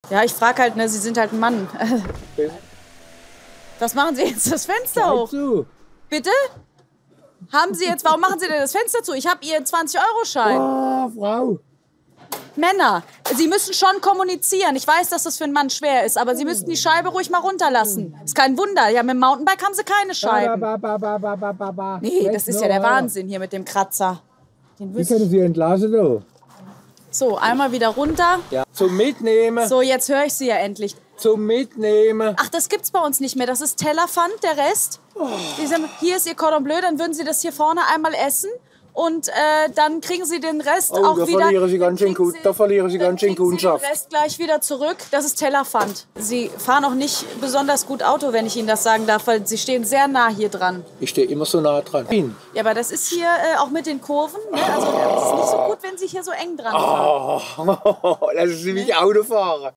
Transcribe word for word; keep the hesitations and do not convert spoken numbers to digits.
Ja, ich frage halt, ne, Sie sind halt ein Mann. Was machen Sie jetzt? Das Fenster hoch. Zu. Bitte? Haben Sie jetzt, warum machen Sie denn das Fenster zu? Ich habe Ihren zwanzig Euro Schein. Oh, Frau. Männer, Sie müssen schon kommunizieren. Ich weiß, dass das für einen Mann schwer ist, aber Sie müssten die Scheibe ruhig mal runterlassen. Ist kein Wunder. Ja, mit dem Mountainbike haben Sie keine Scheiben. Ba, ba, ba, ba, ba, ba, ba. Nee, das ist ja der Wahnsinn. Wahnsinn hier mit dem Kratzer. Den Wie wüsste können ich. Sie entlassen da? So, einmal wieder runter. Ja. Zum Mitnehmen. So, jetzt höre ich Sie ja endlich. Zum Mitnehmen. Ach, das gibt's bei uns nicht mehr. Das ist Tellerpfand, der Rest. Diese, hier ist Ihr Cordon Bleu, dann würden Sie das hier vorne einmal essen. Und äh, dann kriegen Sie den Rest Oh, auch da wieder. verlieren Sie ganz schön kriegen gut- da verlieren Sie dann ganz schön kriegen Sie Kundschaft. den Rest gleich wieder zurück. Das ist Tellerpfand. Sie fahren auch nicht besonders gut Auto, wenn ich Ihnen das sagen darf, weil Sie stehen sehr nah hier dran. Ich stehe immer so nah dran. Ja, aber das ist hier äh, auch mit den Kurven. Ne? Also es ist nicht so gut, wenn Sie hier so eng dran fahren. Oh, lassen Sie mich Auto fahren.